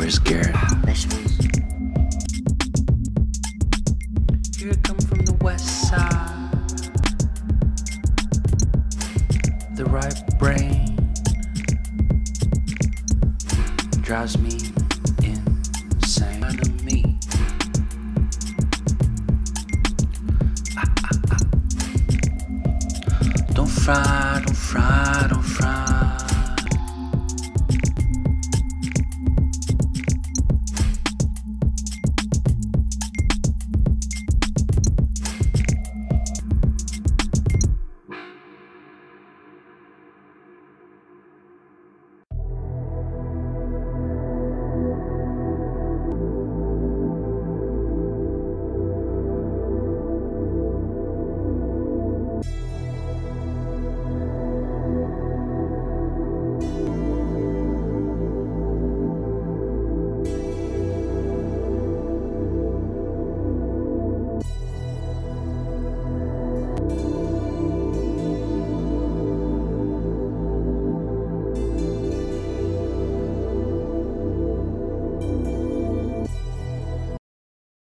very scared. Here I come from the west side. The right brain drives me insane. Out of me. Don't fry,